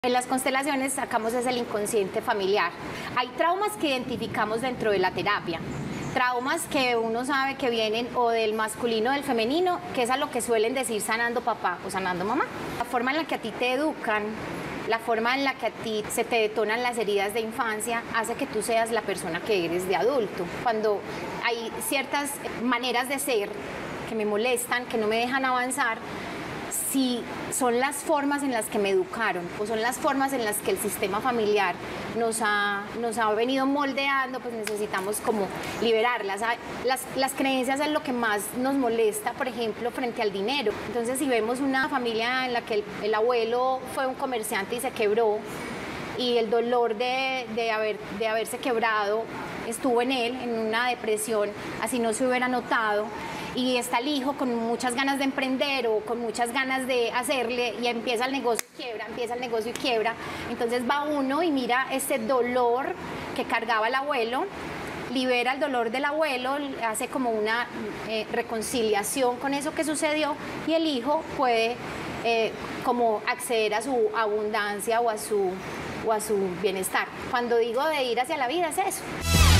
En las constelaciones sacamos es el inconsciente familiar. Hay traumas que identificamos dentro de la terapia, traumas que uno sabe que vienen o del masculino o del femenino, que es a lo que suelen decir sanando papá o sanando mamá. La forma en la que a ti te educan, la forma en la que a ti se te detonan las heridas de infancia hace que tú seas la persona que eres de adulto. Cuando hay ciertas maneras de ser que me molestan, que no me dejan avanzar, si son las formas en las que me educaron o son las formas en las que el sistema familiar nos ha venido moldeando, pues necesitamos como liberarlas. Las creencias es lo que más nos molesta, por ejemplo, frente al dinero. Entonces, si vemos una familia en la que el abuelo fue un comerciante y se quebró, y el dolor de haberse quebrado estuvo en él, en una depresión, así no se hubiera notado, y está el hijo con muchas ganas de emprender o con muchas ganas de hacerle y empieza el negocio y quiebra, empieza el negocio y quiebra, entonces va uno y mira ese dolor que cargaba el abuelo, libera el dolor del abuelo, hace como una reconciliación con eso que sucedió y el hijo puede como acceder a su abundancia o a su bienestar. Cuando digo de ir hacia la vida es eso.